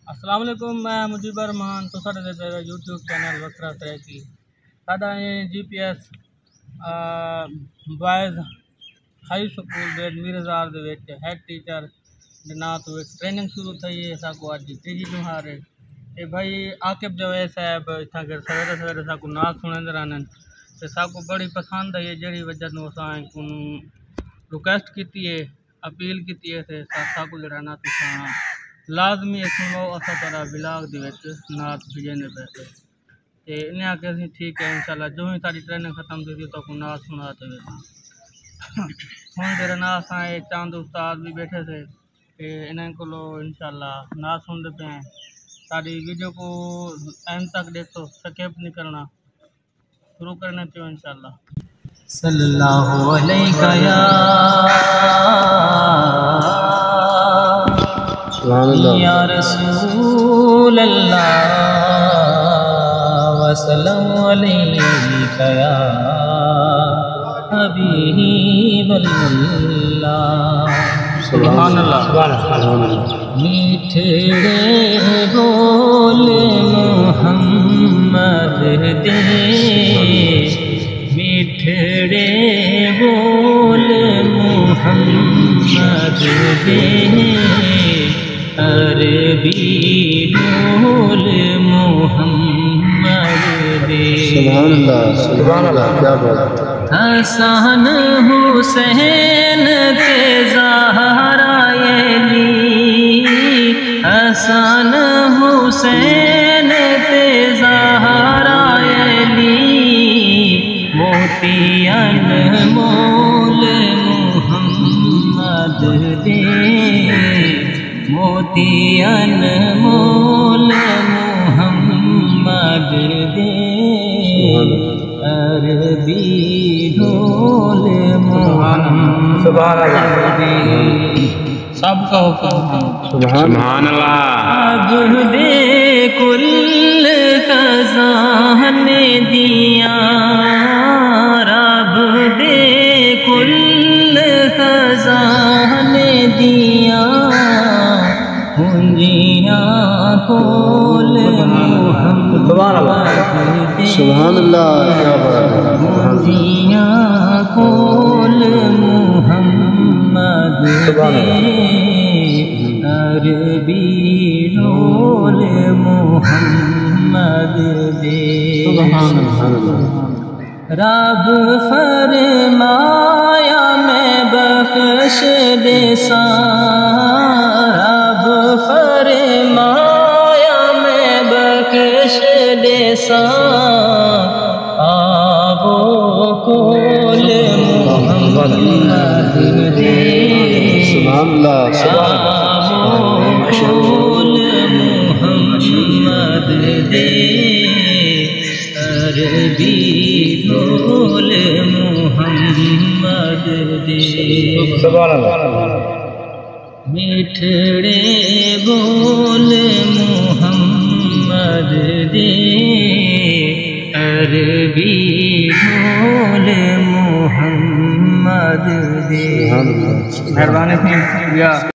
السلام علیکم، میں مجیب رحمان تو میرا یوٹیوب چینل وکرا ترقی ساڈا G P S boys high school بیٹ میرزار ہیڈ ٹیچر نام تو ٹریننگ شروع تھی ہے. ساکو اج تیجی جمہار ہے اے بھائی عاقب جوید صاحب اتنا کر سویرے سویرے ساکو نات سنندے رہن تے ساکو بڑی پسند ہے جڑی وجہ تو اساں کو ریکویسٹ کیتی ہے، اپیل کیتی ہے تے ساکو جڑا نا تساں لازمی سنو اسا طرح بلاگ دے وچ نات بھیجنے پیسے تے انہاں کہ اسی ٹھیک ہے انشاءاللہ جو ہی ساری ٹریننگ ختم تھی تو کو نات سناتے ہوئے ہن جڑا نا اساں چاند استاد بھی بیٹھے تھے کہ انہاں کولو انشاءاللہ نات سنتے پے ہیں. ساری ویڈیو کو اینڈ تک دیکھو، سکپ نہیں کرنا. شروع کرنے پہ انشاءاللہ. صلی اللہ علیہ یا رسول اللہ وسلم علیک یا حبیب اللہ. سبحان اللہ. میٹھڑے بول محمد دے، میٹھڑے بول محمد دے، عربی بول محمد دے. سبحان اللہ سبحان اللہ. کیا بات. حسن حسین کے زہرا علی، حسن حسین کے زہرا علی، موتی انمول محمد دے، موتی انمول محمد دے، عربی ڈھول محمد دے. سب کا حکم. سبحان اللہ. عبد کل خزانے دیا، عبد کل خزانے دیا، ہنجیاں کول محمد دے. سبحان اللہ. کیا بات ہے. ہنجیاں کول محمد دے، عربی ڈھول محمد دے. رب فرمایا میں بخش دے ساں، رب فرمایا میں بخش دے ساں، آبو کول محمد دے. سبحان اللہ. کول محمد دے، عربی ڈھول محمد دے. سبحان اللہ. میٹھڑے بول محمد دے، عربی ڈھول محمد دے. مہربانی